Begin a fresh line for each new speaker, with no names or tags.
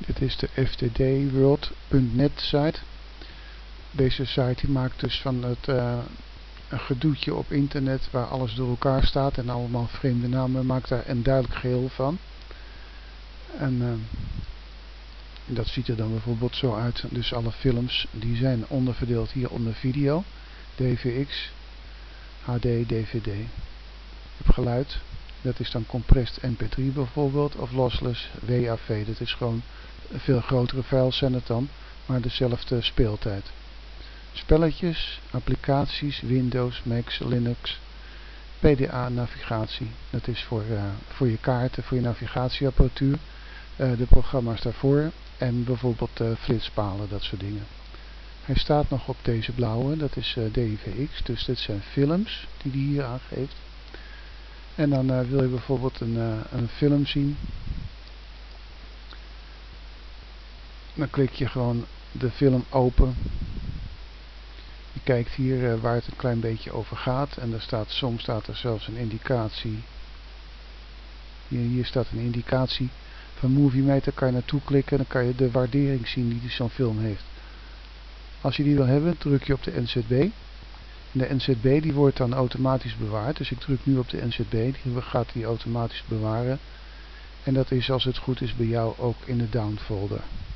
Dit is de ftdworld.net site. Deze site die maakt dus van het een gedoetje op internet waar alles door elkaar staat en allemaal vreemde namen, maakt daar een duidelijk geheel van. En dat ziet er dan bijvoorbeeld zo uit. Dus alle films die zijn onderverdeeld hier onder video, DVX, HD, DVD. Je hebt geluid, dat is dan compressed mp3 bijvoorbeeld, of lossless WAV. Dat is gewoon een veel grotere files zijn het dan, maar dezelfde speeltijd. Spelletjes, applicaties, Windows, Mac, Linux, PDA navigatie. Dat is voor je kaarten, voor je navigatieapparatuur, de programma's daarvoor en bijvoorbeeld flitspalen, dat soort dingen. Hij staat nog op deze blauwe, dat is DVX, dus dit zijn films die hij hier aangeeft. En dan wil je bijvoorbeeld een film zien. Dan klik je gewoon de film open. Je kijkt hier waar het een klein beetje over gaat en soms staat er zelfs een indicatie. Hier staat een indicatie van Movie Meter, kan je naartoe klikken en dan kan je de waardering zien die zo'n film heeft. Als je die wil hebben, druk je op de NZB. En de NZB die wordt dan automatisch bewaard, dus ik druk nu op de NZB, die gaat die automatisch bewaren. En dat is als het goed is bij jou ook in de down folder.